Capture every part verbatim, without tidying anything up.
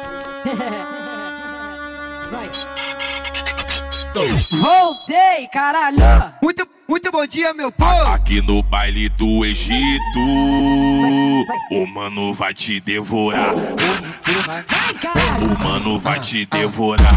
Voltei, caralho. Muito, muito bom dia, meu povo. Aqui no baile do Egito, o mano vai te devorar. O mano vai te devorar.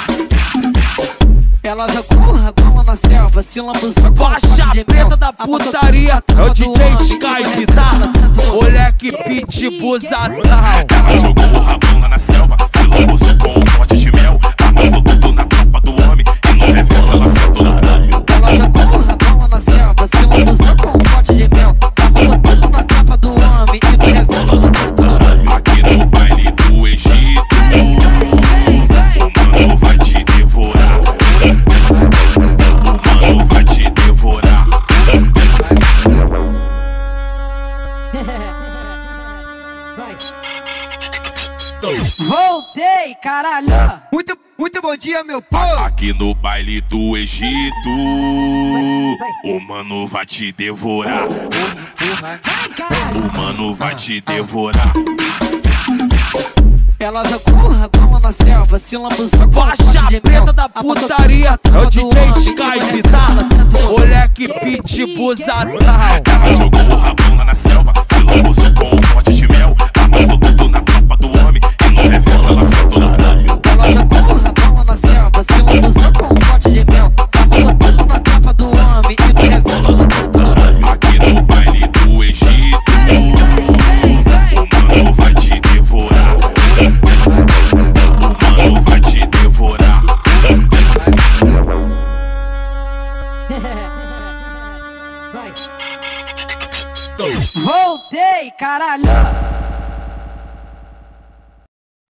Ela jogou o rabão na selva, se lambuzou. Faixa preta da putaria, é o D J Skype, tá? Moleque pitbullzadão. Ela jogou o rabão lá na selva, se lambuzou com um pote de mel. Amassou tudo na tropa do homem e no reverso ela sentou na boca. Ela jogou o rabão na selva, se lambuzou com um pote de mel. Amassou tudo na tropa do homem e no reverso ela sentou na boca. Aqui no baile do Egito, o mano vai te devorar. O mano vai te devorar. Voltei, caralho. Muito, muito bom dia, meu povo. Aqui no baile do Egito, o mano vai te devorar. O mano vai te devorar. Ela jogou o rabão na selva, se lambuzou. Faixa preta da putaria, é o D J Skype, tá? Moleque pitbullzadão. Ela jogou o rabão lá na selva, se lambuzou com um pote de mel. Amassou tudo